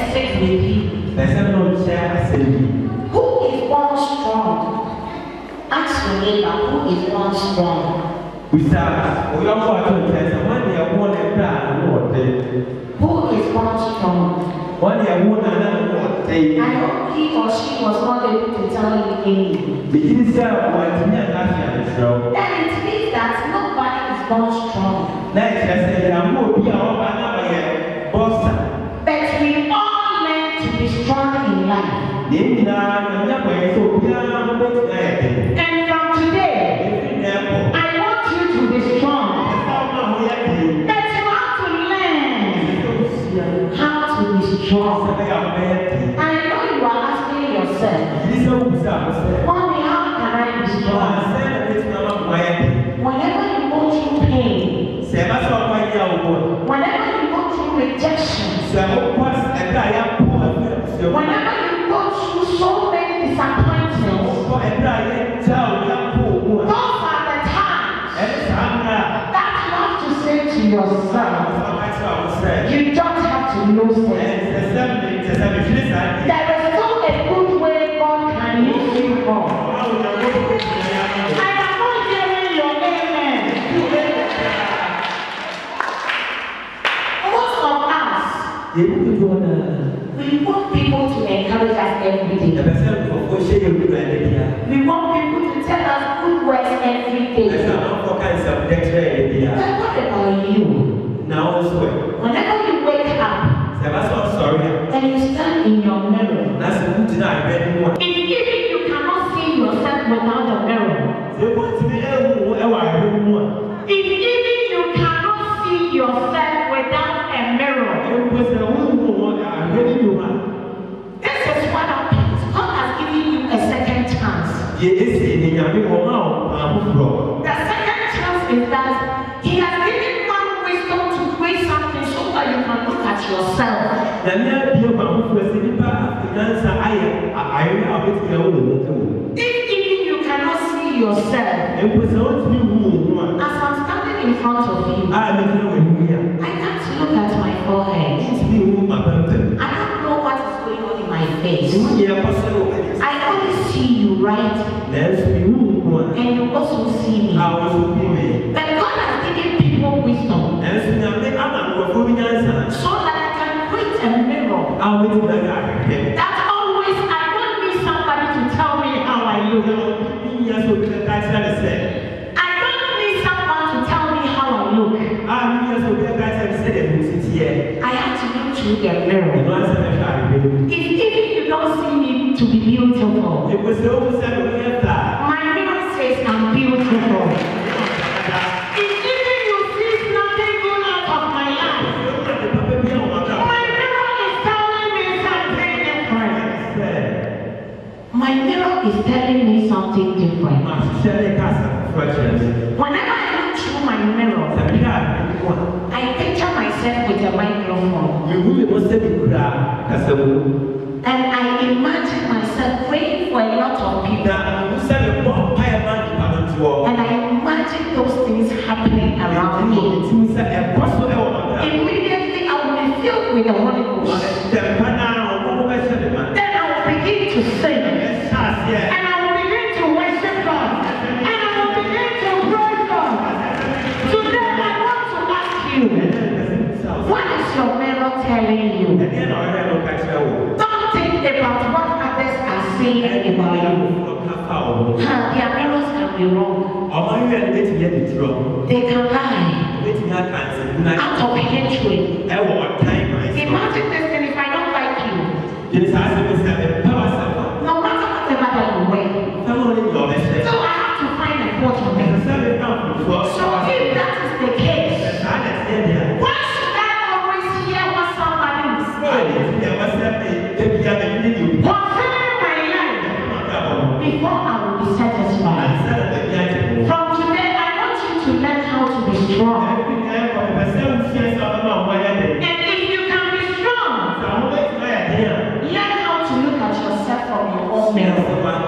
message with you. Who is born strong? Ask your neighbor, who is born strong? Who is born strong? I hope he or she was not able to tell you anything. Then it means that nobody is born strong. But we all learn to be strong in life. And from today, I want you to be strong. That you have to learn how to be strong. I know you are asking yourself, Mommy, how can I be strong? Whenever you go through pain, whenever you go through rejection, whenever you go through so many disappointments, those are the times that you have to say to yourself, you don't have to lose it. There is still a good way God can use you for. I am not hearing your amen. Most of us, we want people to encourage us every day. We want people to tell us good words every day. But what about you? Whenever you wake up and you stand in your mirror, if even you cannot see yourself without a mirror, if even you cannot see yourself without a mirror, this is what happens. God has given you a second chance. The second chance is that He has given one wisdom to create something so that you can look at yourself. If even you cannot see yourself, as I'm standing in front of you, I can't look at my forehead. I don't know what is going on in my face. I only see you, right? And you also see me. But God has given people wisdom so that I can create a mirror that always I don't need somebody to tell me how I look. I don't need someone to tell me how I look. I have to look through the mirror. If even you don't see me to be beautiful, my mirror says I'm beautiful. If even you see nothing good out of my life, my mirror is telling me something different. My mirror is telling me something different. Whenever I look through my mirror, I picture myself with a microphone. And I imagine myself praying for a lot of people. And I imagine those things happening around me. Immediately I will be filled with the Holy Ghost. Then I will begin to sing. And I will begin to worship God. And I will begin to praise God. Today I want to ask you, what is your mirror telling you? Don't think about what others are saying about you. Their mirrors can be wrong. They can lie out of hatred. Imagine this thing: if I don't like you, no matter whatever you wear, so I have to find a fault on it. So if that is the case, why should I always hear what somebody is saying concerning my life before I will be satisfied? From today, I want you to learn how to be strong. And if you can be strong, learn how to look at yourself from your own mirror.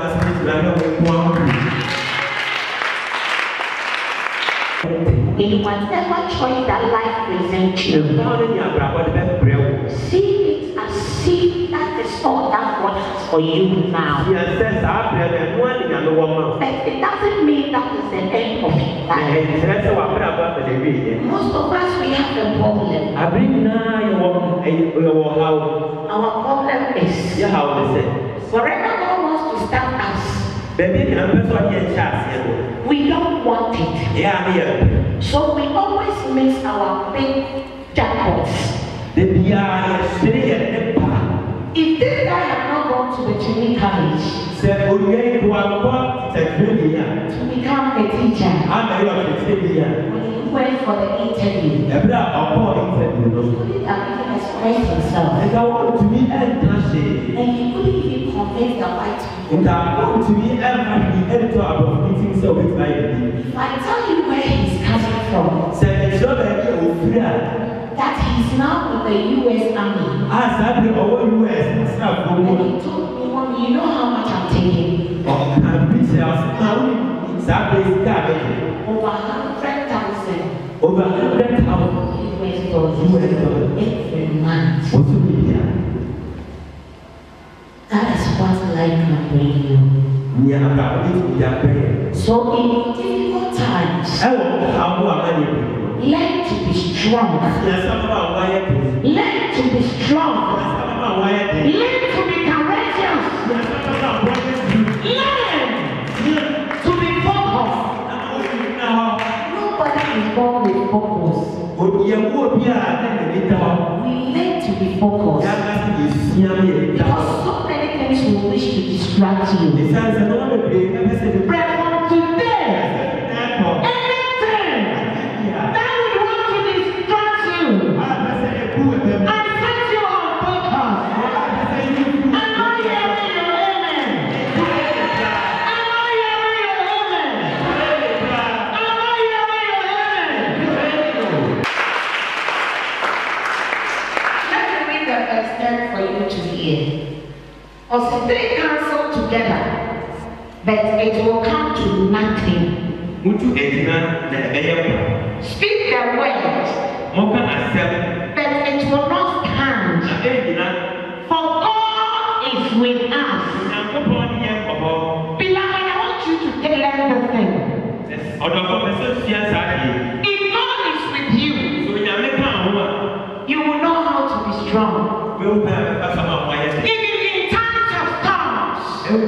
In whatever choice that life presents you, see it as seed all that God has for you now. But it doesn't mean that is the end of your life. Most of us, we have a problem. Our problem is wherever God wants to start us, we don't want it. So we always miss our big jackpots. If this guy had not gone to the training college to become a teacher, when he went for the interview, he couldn't have even expressed himself. And he couldn't even convince the white people. If I tell you where he's coming from, that he's now with the U.S. Army. And he told me, Mommy, you know how much I'm taking? Over 100,000. Over 100,000 US dollars every month. That is what life can bring you. So in difficult times, learn to be strong. Learn to be strong. Learn to be courageous. Learn to be focused. Nobody is born with focus. We learn to be focused. Because so many things we wish to distract you. But from today, anything that would want to distract you, I set you on focus. Am I hearing your amen? Am I hearing your amen? Am I hearing your amen? Let me read the verse 10 for you to hear. Or they cancel together, but it will come to nothing. Speak the word, but it will not stand. For God is with us. Beloved, I want you to learn the thing. If God is with you, you will know how to be strong. Even in times of storms,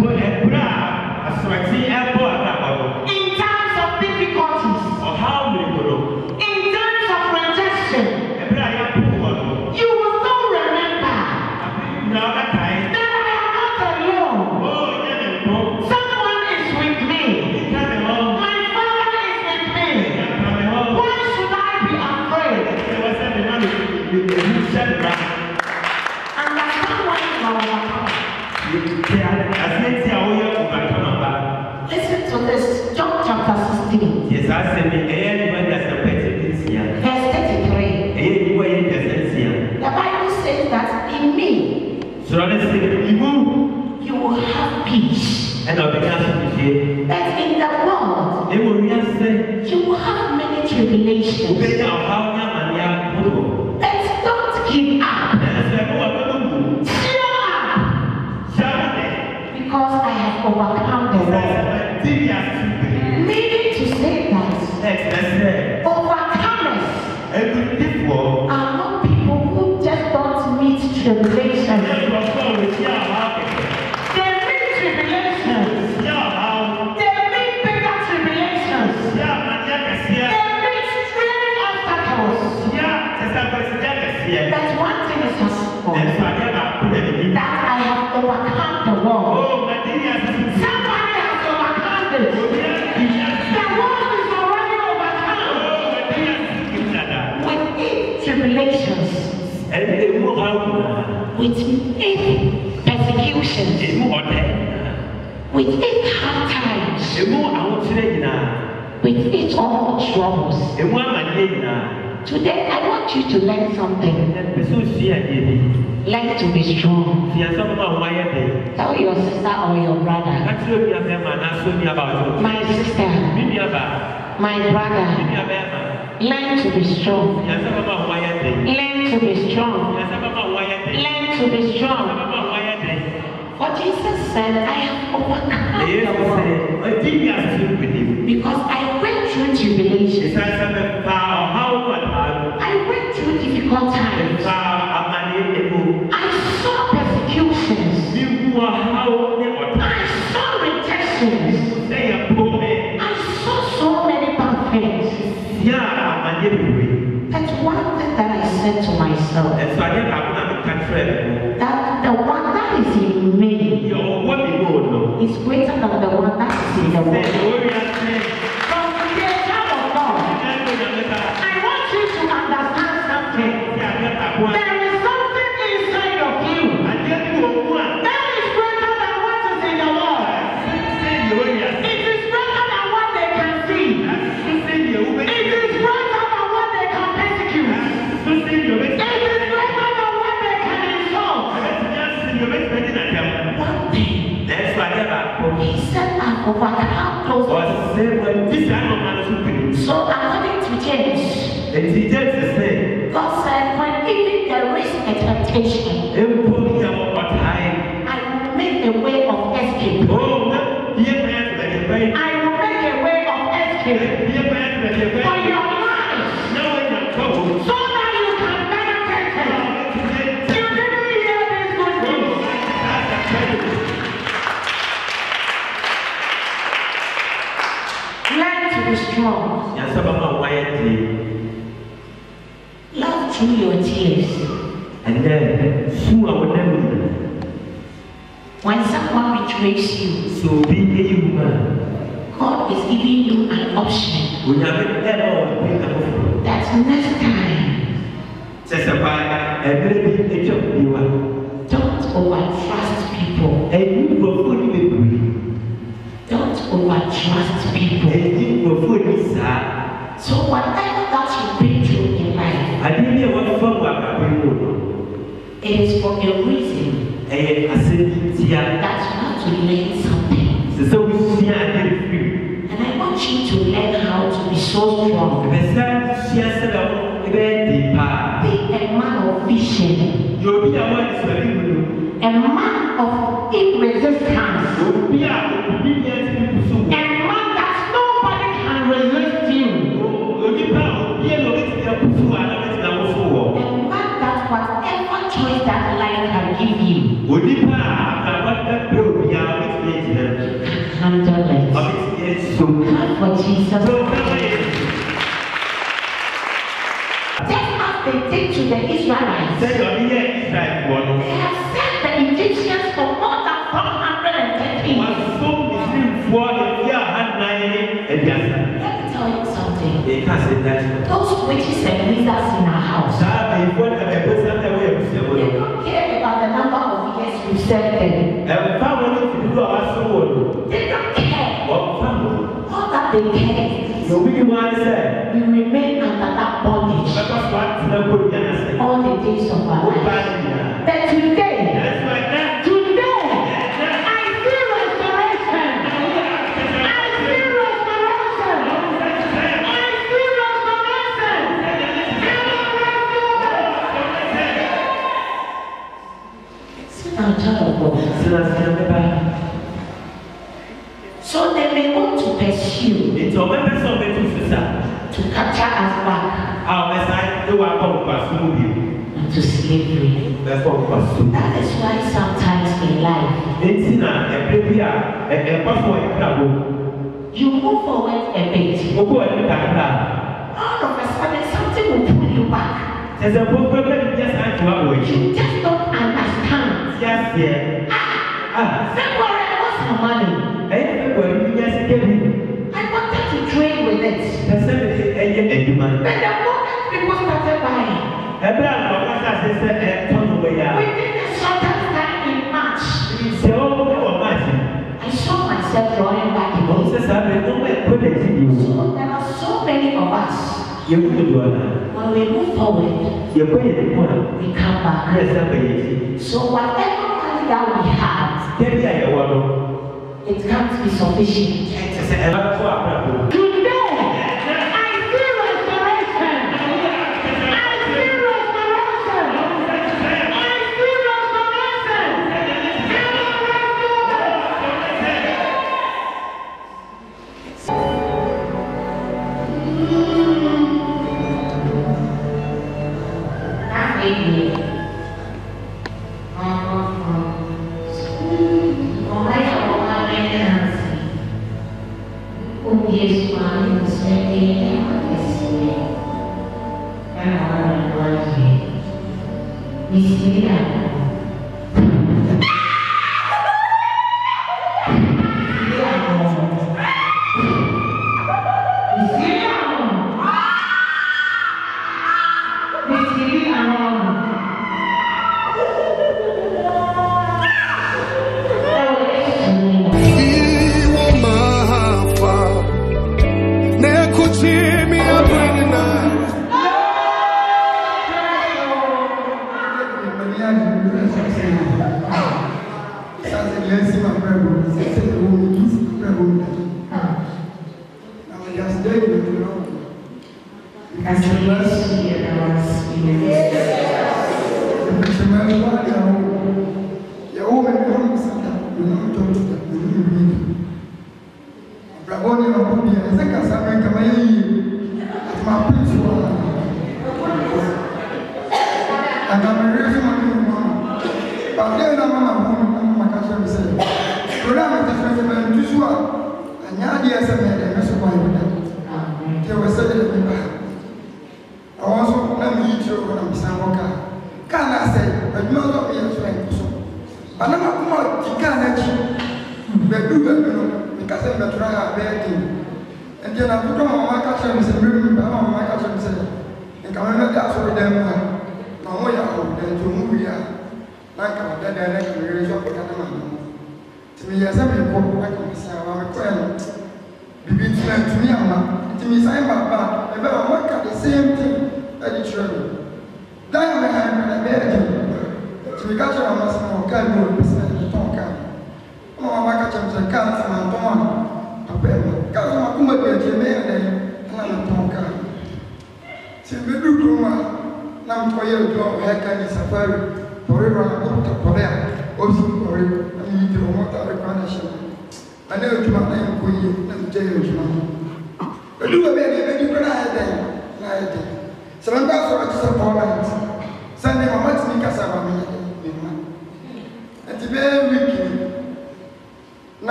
in times of difficulties, in times of rejection, you will still remember that I am not alone. Someone is with me. My Father is with me. Why should I be afraid? And that someone is overcome. Listen to this, John chapter 16, verse 33. The Bible says that in me, you will have peace. But in the world, you will have many tribulations. But don't give up. Because I have overcome the world. Meaning to say that overcomers are not people who just don't meet tribulations. They meet tribulations. They meet bigger tribulations. They meet strange obstacles. But one thing is possible, that I have overcome the world. Somebody has overcome it. The world is already overcome. With its tribulations, with its persecutions, with its hard times, with its all troubles. Today I want you to learn something. Learn to be strong. Tell your sister or your brother, my sister, my brother, learn to be strong. Learn to be strong. Learn to be strong. For Jesus said, I have overcome the world. Because I went through tribulations. I went through difficult times. I saw persecutions. I saw rejections. I saw so many bad things. That's one thing that I said to myself. That the one that is in me is greater than the one that is in the world. From the child of God, I want you to understand something. There is something inside of you that is greater than what is in the world. It is greater than what they can see. It is greater than what they can persecute. It is greater than what they can insult. One thing. He said, I've overcome those things. So according to James, God said, when even there is a temptation, I will make a way of escape. I will make a way of escape for your life, so that you can benefit it. You didn't hear this good news. Learn to be strong. Love through your tears. And then, when someone betrays you, so be a human. God is giving you an option. That next time, don't overtrust people. Don't overtrust people. So whatever that you've been through in life, it is for a reason that you have to learn something. And I want you to learn how to be so strong. Be a man of vision. A man of resistance. A man that nobody can resist you. A man that whatever choice that life can give you, you can handle it. So God for Jesus. Just as they did to the Israelites, they have set the Egyptians for more than 430 years. Let me tell you something. Those witches and wizards in our house, they don't care about the number of years we've served them. They don't care. All that they care is we remain under that bondage all the days of our life. But today, so they may want to pursue to capture us back into slavery. That is why sometimes in life you move forward a bit, all of a sudden something will pull you back. You just don't understand. February I lost my money. I wanted to trade with it. But the moment people started buying, within a shorter time in March, I saw myself drawing back again. So there are so many of us. When we move forward, we come back. So whatever money that we have, it can't be sufficient. Today, I see restoration. I see restoration. I see restoration. this one is saying, and I'm working. We see that.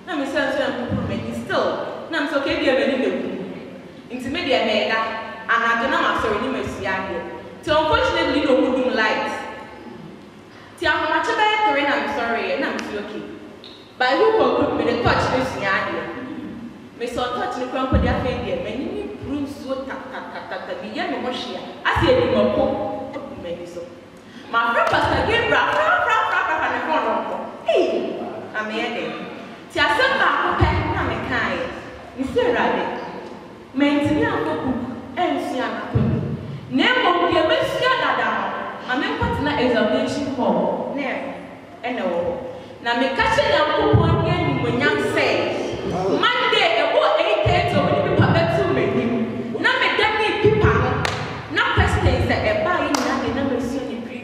Na me say so am me still. Na me so okay be me ni me. Inti me dey me da. Anado na ma sorry ni me sia dey. So unfortunately no good light. Ti am ma chebe 3 na me sorry na me feel okay. But who could me the touch this sia dey. Me so touch ni kwan ko dia fe dey me ni broom so ta bi ya me mo hia. Ase e mo ko me ni so. My friend Pastor Gabriel fra ne phone. Hey, I'm here. Ti asem ba ko pe na me kai. Ni se rade. Me ntimi akoku ensi anato. Ne mo ke me sia dada. Ma me kwati na examination hall. Ne ene wo. Na me ka che na kokon ye ni monyam se. Monday e wo 8:30 o ni paper betu me ni. Na me dem ni paper no. Na question se e ba yi na me na me sia ni pre.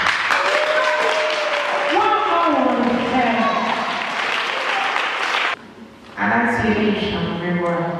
Annunciation, everyone.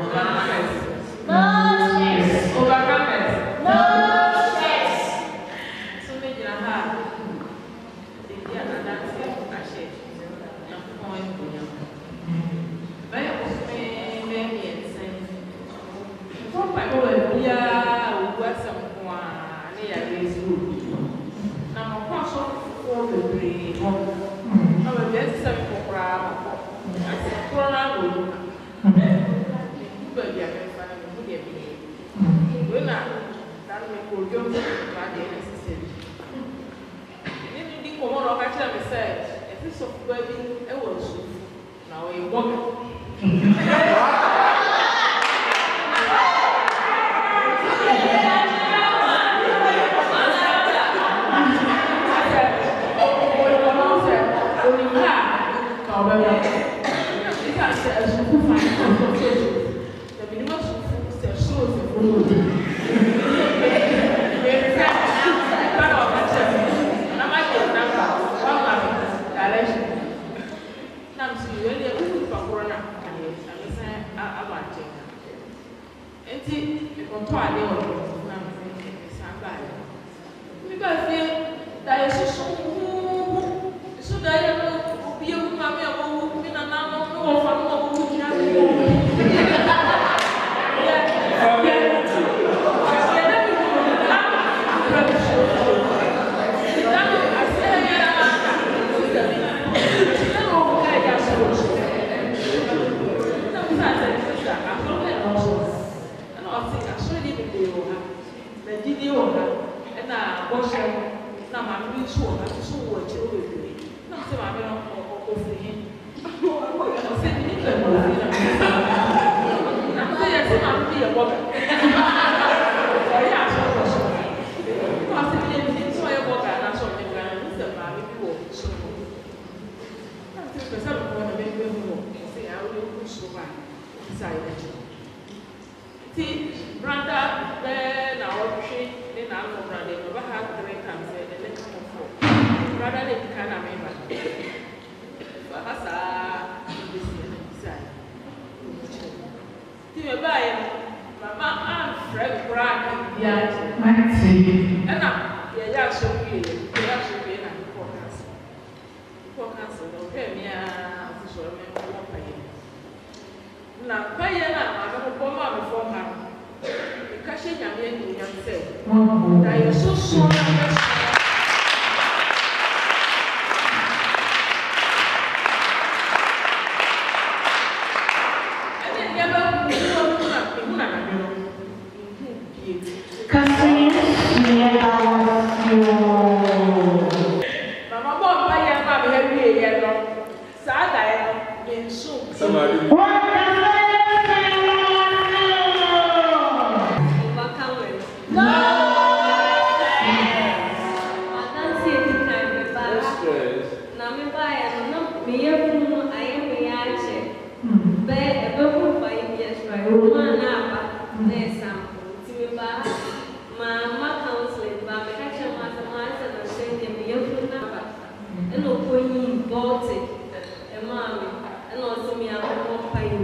Baltic, and mommy, and also me, I'm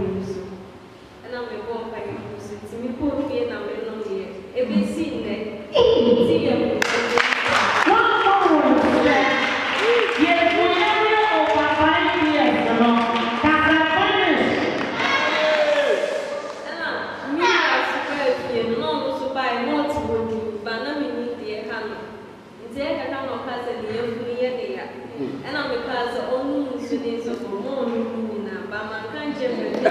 man can't generate.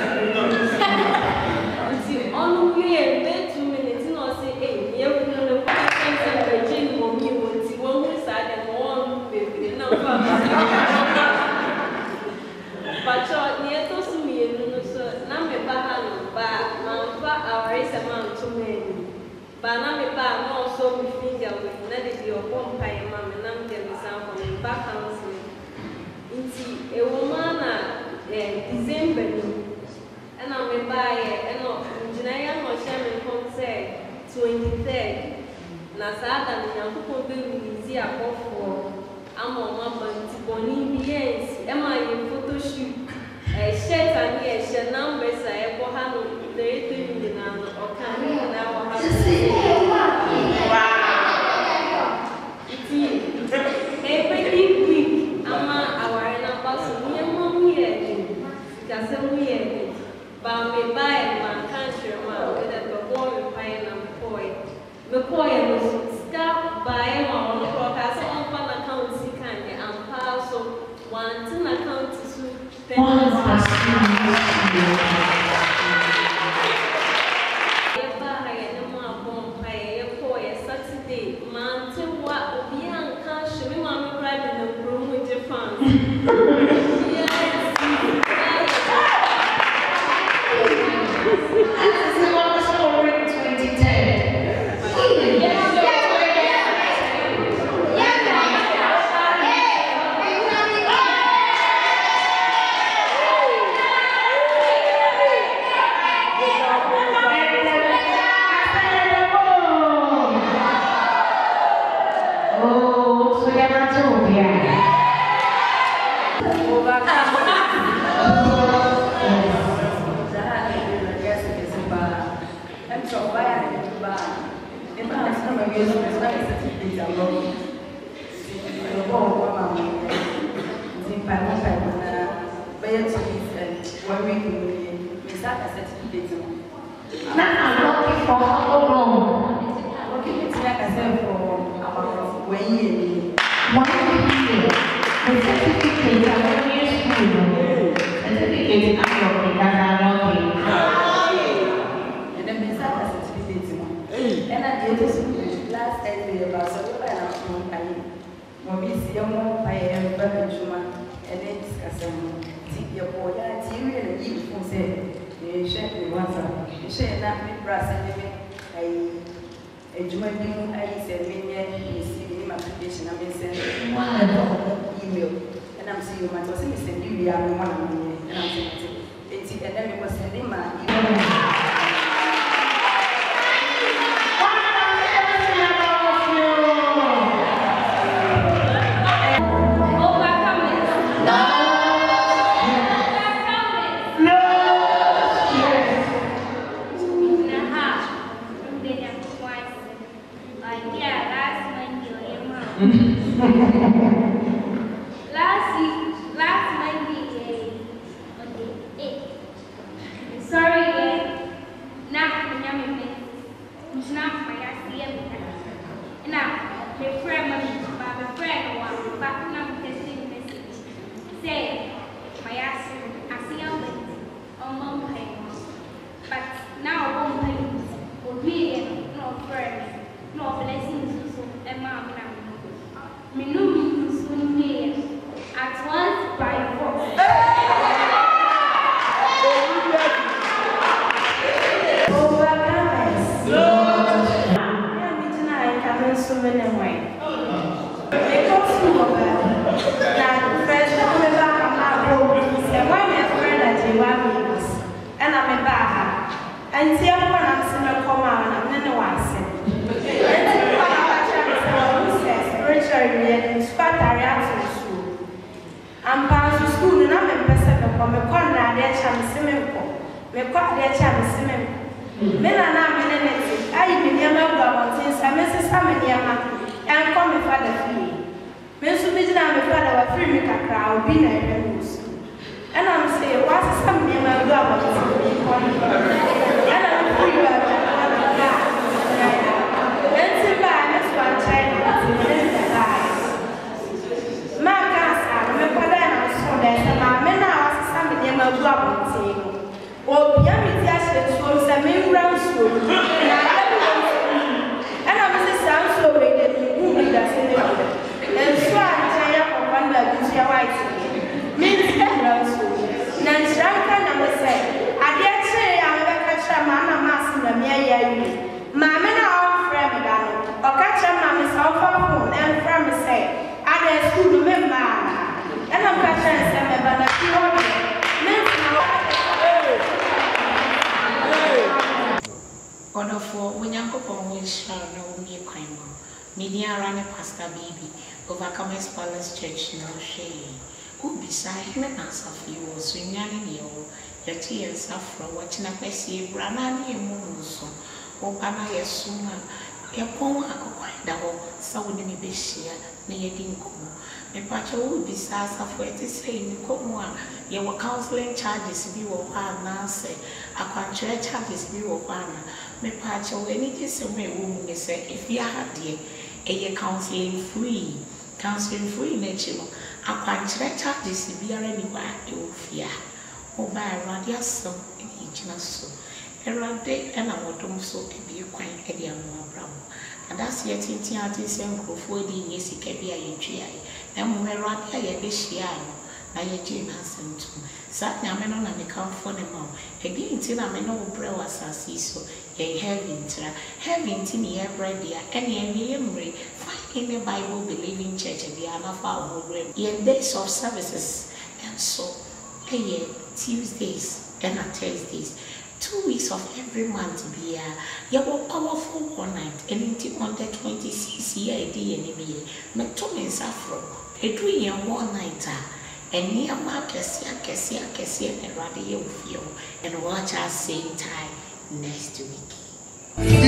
On we are 2 minutes, no say, hey, you know the Virgin for me, what you want to say, and one baby, no problem. But near to me, so now me bahan, but man, our race amount to me. But now me back, no, so we finger with nothing your home pie, mamma, and I'm getting some from the back counseling. A woman December, and I'm a buyer, and engineer or shaman concert 23rd. Nazada, and I'm going to be for I'm on my bunny, yes, am I in photo shoot? A shirt and yes, your numbers I will handle 30 million or can now have every week. I'm our but me buy my country man with a boy buying a boy. The boy was stop buying my own because someone account candy and parcel one account to Saturday, man, to what will be unconscious. We want to ride in the room with your fans. Well, o bia mi ti ase so se me wura so na ana me se san so we de hu mi da se ne en so a je ya papa na bi ya white me ti wura so na nshranka na me se ade kire ya me ka kira mama mas na me ya yi mama na on frame da no o ka kira mama se o fa phone en frame se ade school me ma ana ka kira se me ba na ti ho Wonderful, when you go for which no me crime, media run a pastor baby, Overcomers Palace Church, no shame. Who beside him and answer for you was swinging you, your tears suffer, watching a messy, Branani and Monuso, or Bana Yasuna, a poem I could find the whole, so would me be sheer, near Dinko. A patch will be sad for it is saying, Comoa, you were counseling charges be or Nancy, a contract charges be or Wana. Me patch or any disaway woman say, if you had dear, a counseling free nature, a contract charges be anywhere you fear. Or by a radius so in each so. A rade and I want so to be quite a dear more brown. And that's yet in Tiatis and Crofodi, yes, it can be a UGI. And when Radia this year, I Jane has sent to Sat Namen on a come for the mom. Again, Tina may know brewers as so. A heaven to me every day, any memory, find in the Bible believing church and the Anafa will in days of services and so a year, Tuesdays and Thursdays. 2 weeks of every month be you were powerful one night and into on the 26 year day and McTomin's Afro, a 3 year 1 night. And near Marcus, and radio feel and watch us same time next week.